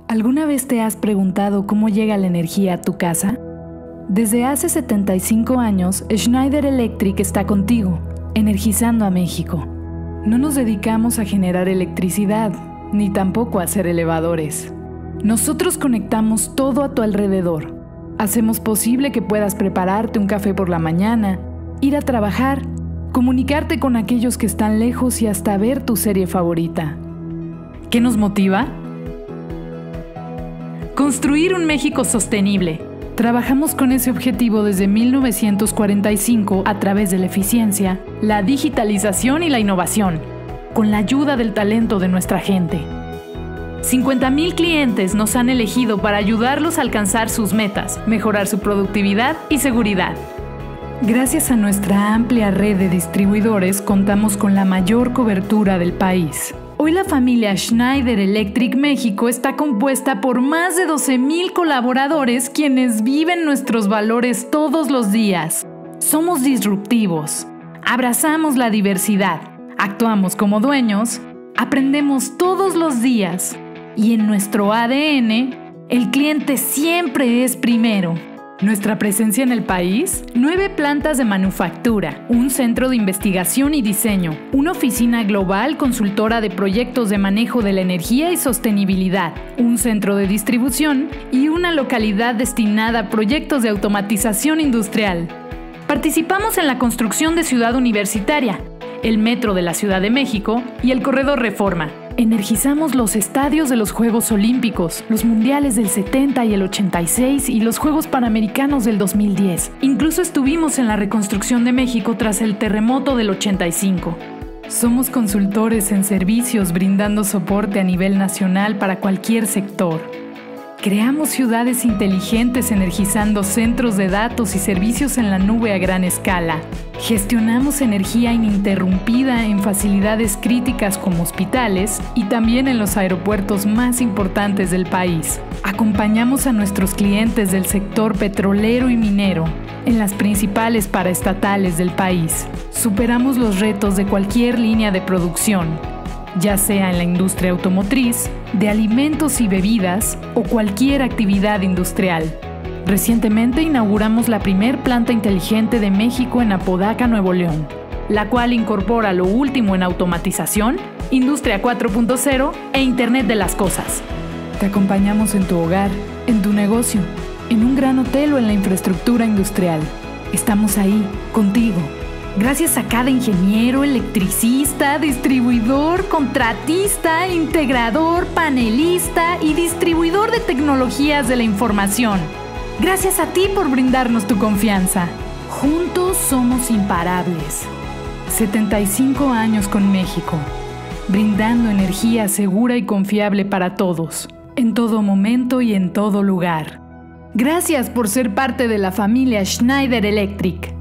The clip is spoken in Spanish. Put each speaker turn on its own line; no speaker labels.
¿Alguna vez te has preguntado cómo llega la energía a tu casa? Desde hace 75 años, Schneider Electric está contigo, energizando a México. No nos dedicamos a generar electricidad, ni tampoco a hacer elevadores. Nosotros conectamos todo a tu alrededor. Hacemos posible que puedas prepararte un café por la mañana, ir a trabajar, comunicarte con aquellos que están lejos y hasta ver tu serie favorita. ¿Qué nos motiva? Construir un México sostenible. Trabajamos con ese objetivo desde 1945 a través de la eficiencia, la digitalización y la innovación, con la ayuda del talento de nuestra gente. 50,000 clientes nos han elegido para ayudarlos a alcanzar sus metas, mejorar su productividad y seguridad. Gracias a nuestra amplia red de distribuidores, contamos con la mayor cobertura del país. Hoy la familia Schneider Electric México está compuesta por más de 12,000 colaboradores quienes viven nuestros valores todos los días. Somos disruptivos, abrazamos la diversidad, actuamos como dueños, aprendemos todos los días y en nuestro ADN, el cliente siempre es primero. Nuestra presencia en el país: 9 plantas de manufactura, un centro de investigación y diseño, una oficina global consultora de proyectos de manejo de la energía y sostenibilidad, un centro de distribución y una localidad destinada a proyectos de automatización industrial. Participamos en la construcción de Ciudad Universitaria, el Metro de la Ciudad de México y el Corredor Reforma. Energizamos los estadios de los Juegos Olímpicos, los Mundiales del 70 y el 86 y los Juegos Panamericanos del 2010. Incluso estuvimos en la reconstrucción de México tras el terremoto del 85. Somos consultores en servicios brindando soporte a nivel nacional para cualquier sector. Creamos ciudades inteligentes energizando centros de datos y servicios en la nube a gran escala. Gestionamos energía ininterrumpida en facilidades críticas como hospitales y también en los aeropuertos más importantes del país. Acompañamos a nuestros clientes del sector petrolero y minero en las principales paraestatales del país. Superamos los retos de cualquier línea de producción, ya sea en la industria automotriz, de alimentos y bebidas o cualquier actividad industrial. Recientemente inauguramos la primer planta inteligente de México en Apodaca, Nuevo León, la cual incorpora lo último en automatización, industria 4.0 e Internet de las Cosas. Te acompañamos en tu hogar, en tu negocio, en un gran hotel o en la infraestructura industrial. Estamos ahí, contigo. Gracias a cada ingeniero, electricista, distribuidor, contratista, integrador, panelista y distribuidor de tecnologías de la información. Gracias a ti por brindarnos tu confianza. Juntos somos imparables. 75 años con México, brindando energía segura y confiable para todos, en todo momento y en todo lugar. Gracias por ser parte de la familia Schneider Electric.